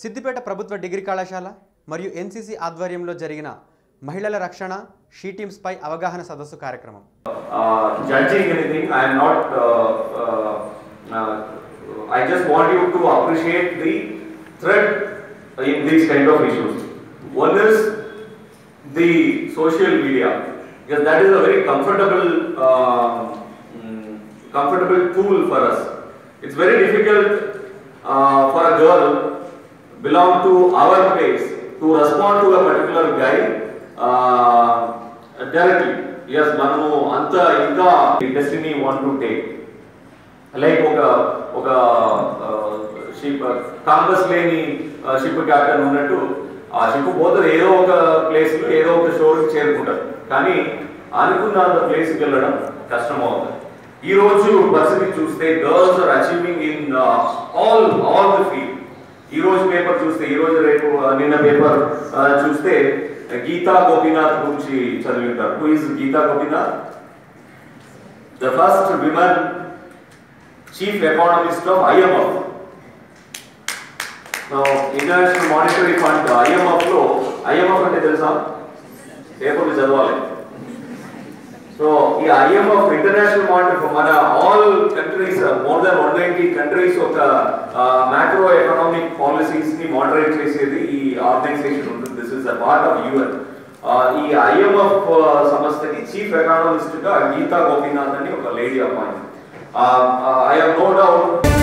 సిద్దిపేట ప్రభుత్వ డిగ్రీ కళాశాల మరియు ఎన్సీసీ ఆధ్వర్యంలో జరిగిన మహిళల రక్షణ షీ టీమ్స్ పై అవగాహన సదస్సు కార్యక్రమం. Judging anything, I am not. I just want you to appreciate the thread in these kind of issues. One is the social media, because that is a very comfortable tool for us. It's very difficult for a girl belong to our place to respond to a particular guy directly. Yes, manu anta inka destiny want to take. Like oka ship canvas leni ship captain ఉన్నట్టు ఆ ship పోతే ఏదో ఒక place లో ఏదో ఒక షోర్ చేరుకుంటారు, కానీ అనుకున్న ప్లేస్కి వెళ్ళడం కష్టం అవుతుంది. ఈ రోజు పరిస్థితి చూస్తే girls are achieving in all the field. ఈ రోజు పేపర్ చూస్తే, ఈ రోజు రేపు నిన్న పేపర్ చూస్తే గీతా గోపీనాథ్ గురించి చదివి ఉంటారు. Who is Gita Gopinath? The first women chief economist of IMF. International monetary fund IMF లో, IMF అంటే తెలుసా? పేపర్లు చదవాలి. సో ఈ IMF ఇంటర్నేషనల్ మానిటరీ మన all countries, more than 190 countries ఒక మ్యాక్రో ఎకనామిక్ పాలసీస్ ని మోడరేట్ చేసేది ఈ ఆర్గనైజేషన్ ఉంటుంది. This is a part of UN. ఈ IMF సంస్థకి చీఫ్ ఎకనామిస్ట్ గా గీతా గోపీనాథ్ అని ఒక lady appoint. I have no doubt